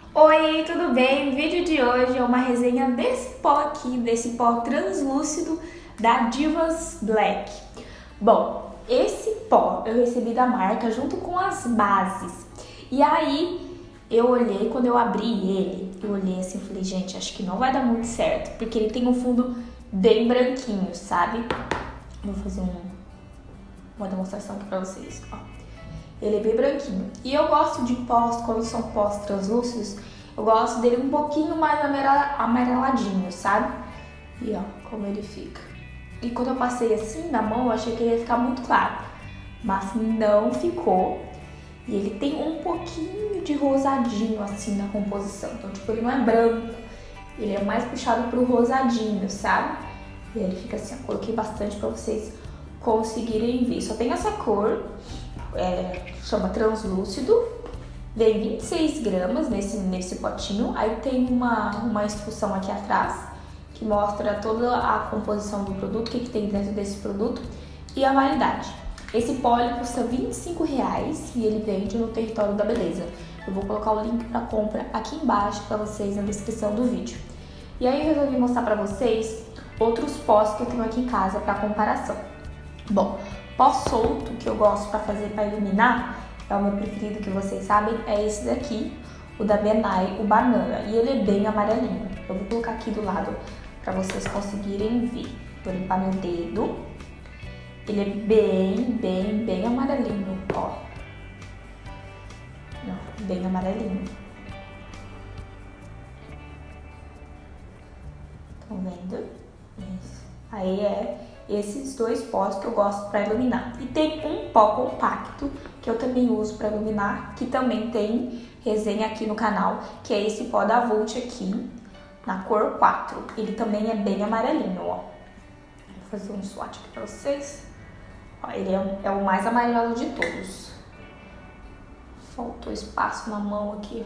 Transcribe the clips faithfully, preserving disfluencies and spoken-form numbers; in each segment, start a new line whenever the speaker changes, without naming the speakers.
Oi, tudo bem? O vídeo de hoje é uma resenha desse pó aqui, desse pó translúcido da Divas Black. Bom, esse pó eu recebi da marca junto com as bases. E aí eu olhei, quando eu abri ele, eu olhei assim e falei, gente, acho que não vai dar muito certo, porque ele tem um fundo bem branquinho, sabe? Vou fazer um, uma demonstração aqui pra vocês, ó. Ele é bem branquinho. E eu gosto de pós, quando são pós translúcidos, eu gosto dele um pouquinho mais amareladinho, sabe? E ó, como ele fica. E quando eu passei assim na mão, eu achei que ele ia ficar muito claro. Mas não ficou. E ele tem um pouquinho de rosadinho assim na composição. Então, tipo, ele não é branco. Ele é mais puxado pro rosadinho, sabe? E ele fica assim, eu coloquei bastante pra vocês conseguirem ver. Só tem essa cor. É, chama translúcido, vem vinte e seis gramas nesse, nesse potinho, aí tem uma, uma instrução aqui atrás que mostra toda a composição do produto, o que, que tem dentro desse produto e a validade. Esse pó ele custa vinte e cinco reais e ele vende no Território da Beleza. Eu vou colocar o link para compra aqui embaixo para vocês na descrição do vídeo. E aí eu resolvi mostrar para vocês outros pós que eu tenho aqui em casa para comparação. Bom, pó solto que eu gosto para fazer para iluminar, é o meu preferido que vocês sabem, é esse daqui, o da Benai, o banana, e ele é bem amarelinho. Eu vou colocar aqui do lado para vocês conseguirem ver. Vou limpar meu dedo. Ele é bem, bem, bem amarelinho, ó. Não, bem amarelinho. Estão vendo? Isso. Aí é esses dois pós que eu gosto para iluminar. E tem um pó compacto que eu também uso para iluminar, que também tem resenha aqui no canal, que é esse pó da Vult aqui, na cor quatro. Ele também é bem amarelinho, ó. Vou fazer um swatch aqui para vocês. Ó, ele é, um, é o mais amarelo de todos. Faltou espaço na mão aqui.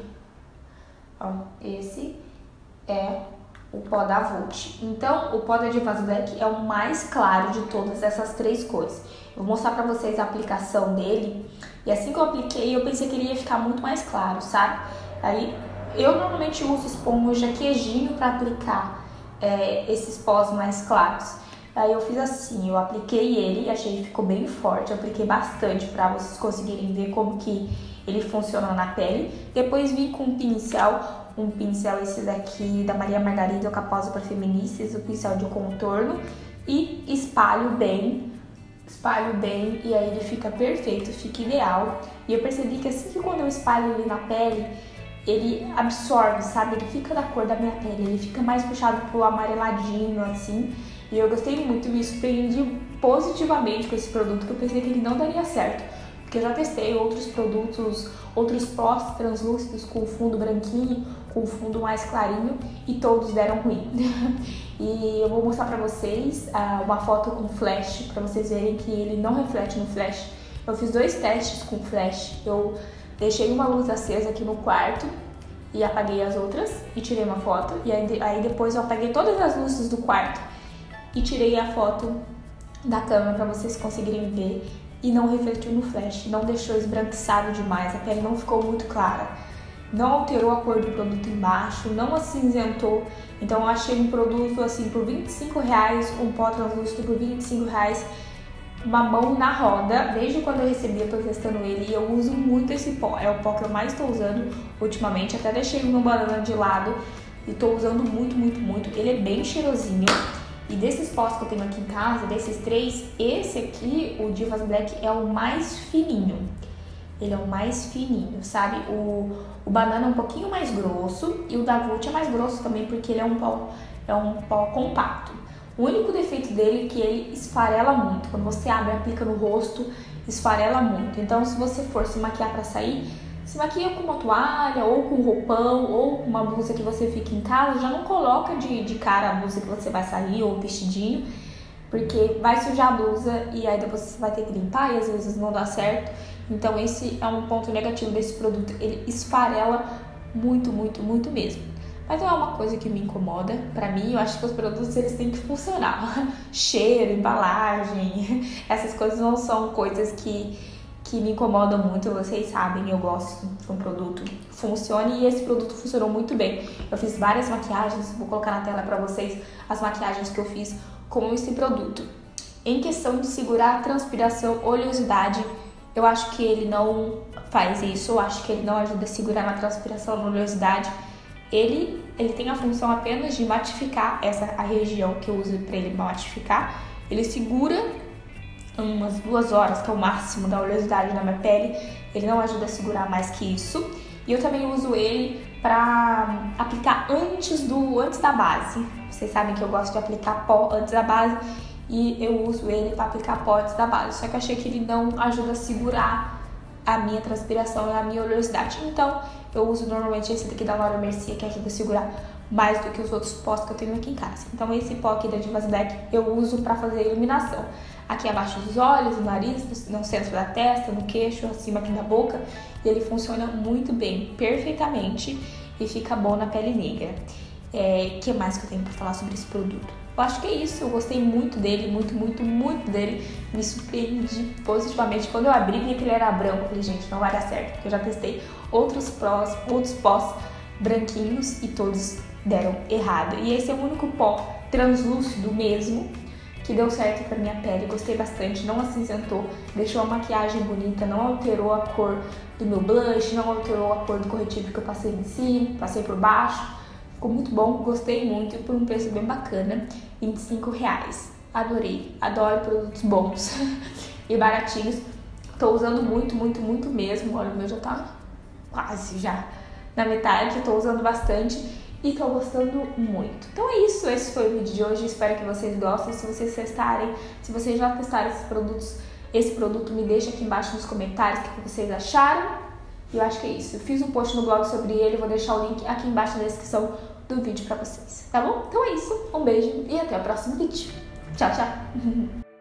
Ó, esse é o pó da Vult. Então, o pó da Divas Black é o mais claro de todas essas três cores. Eu vou mostrar pra vocês a aplicação dele. E assim que eu apliquei, eu pensei que ele ia ficar muito mais claro, sabe? Aí, eu normalmente uso esponja queijinho pra aplicar é, esses pós mais claros. Aí eu fiz assim, eu apliquei ele, achei que ficou bem forte. Eu apliquei bastante pra vocês conseguirem ver como que ele funciona na pele. Depois vim com um pincel, um pincel esse daqui da Maria Margarida, o Caposa para Feministas, o pincel de contorno, e espalho bem, espalho bem, e aí ele fica perfeito, fica ideal. E eu percebi que assim que quando eu espalho ele na pele, ele absorve, sabe? Ele fica da cor da minha pele, ele fica mais puxado pro amareladinho, assim. E eu gostei muito, me surpreendi positivamente com esse produto, que eu pensei que ele não daria certo. Porque eu já testei outros produtos, outros pós translúcidos com fundo branquinho, com fundo mais clarinho, e todos deram ruim. E eu vou mostrar pra vocês uh, uma foto com flash, pra vocês verem que ele não reflete no flash. Eu fiz dois testes com flash. Eu deixei uma luz acesa aqui no quarto e apaguei as outras e tirei uma foto. E aí, aí depois eu apaguei todas as luzes do quarto e tirei a foto da câmera pra vocês conseguirem ver. E não refletiu no flash, não deixou esbranquiçado demais, a pele não ficou muito clara, não alterou a cor do produto embaixo, não acinzentou. Então eu achei um produto assim por vinte e cinco reais, um pó translúcido por vinte e cinco reais, uma mão na roda. Desde quando eu recebi, eu tô testando ele e eu uso muito esse pó, é o pó que eu mais tô usando ultimamente, até deixei o meu banana de lado e tô usando muito, muito, muito. Ele é bem cheirosinho. E desses pós que eu tenho aqui em casa, desses três, esse aqui, o Divas Black, é o mais fininho. Ele é o mais fininho, sabe? O, o banana é um pouquinho mais grosso e o da Vult é mais grosso também porque ele é um pó, é um pó compacto. O único defeito dele é que ele esfarela muito. Quando você abre e aplica no rosto, esfarela muito. Então, se você for se maquiar pra sair, se maquia com uma toalha, ou com um roupão, ou com uma blusa que você fica em casa, já não coloca de, de cara a blusa que você vai sair, ou o vestidinho, porque vai sujar a blusa e aí depois você vai ter que limpar e às vezes não dá certo. Então esse é um ponto negativo desse produto, ele esfarela muito, muito, muito mesmo. Mas não é uma coisa que me incomoda. Pra mim, eu acho que os produtos eles têm que funcionar. Cheiro, embalagem, essas coisas não são coisas que... que me incomodam muito, vocês sabem, eu gosto de um produto funcione, e esse produto funcionou muito bem. Eu fiz várias maquiagens, vou colocar na tela pra vocês as maquiagens que eu fiz com esse produto. Em questão de segurar a transpiração, oleosidade, eu acho que ele não faz isso, eu acho que ele não ajuda a segurar na transpiração, na oleosidade. Ele, ele tem a função apenas de matificar essa a região que eu uso para ele matificar. Ele segura umas duas horas, que é o máximo da oleosidade na minha pele. Ele não ajuda a segurar mais que isso. E eu também uso ele para aplicar antes, do, antes da base. Vocês sabem que eu gosto de aplicar pó antes da base. E eu uso ele para aplicar pó antes da base. Só que eu achei que ele não ajuda a segurar a minha transpiração e a minha oleosidade. Então, eu uso normalmente esse daqui da Laura Mercier, que ajuda a segurar mais do que os outros pós que eu tenho aqui em casa. Então, esse pó aqui da Divas Black eu uso para fazer iluminação. Aqui abaixo dos olhos, no nariz, no centro da testa, no queixo, acima aqui da boca. E ele funciona muito bem, perfeitamente, e fica bom na pele negra. É, o que mais que eu tenho para falar sobre esse produto? Eu acho que é isso, eu gostei muito dele, muito, muito, muito dele. Me surpreendi positivamente. Quando eu abri, vi que ele era branco. Eu falei, gente, não vai dar certo, porque eu já testei outros pós, outros pós branquinhos e todos deram errado. E esse é o único pó translúcido mesmo que deu certo pra minha pele. Gostei bastante, não acinzentou, deixou a maquiagem bonita, não alterou a cor do meu blush, não alterou a cor do corretivo que eu passei em cima, passei por baixo. Ficou muito bom, gostei muito, por um preço bem bacana, vinte e cinco reais. Adorei, adoro produtos bons e baratinhos. Tô usando muito, muito, muito mesmo. Olha, o meu já tá quase já na metade, tô usando bastante e tô gostando muito. Então é isso, esse foi o vídeo de hoje, espero que vocês gostem. Se vocês testarem, se vocês já testaram esses produtos, esse produto, me deixa aqui embaixo nos comentários o que vocês acharam. E eu acho que é isso, eu fiz um post no blog sobre ele, vou deixar o link aqui embaixo na descrição do vídeo pra vocês, tá bom? Então é isso, um beijo e até o próximo vídeo. Tchau, tchau!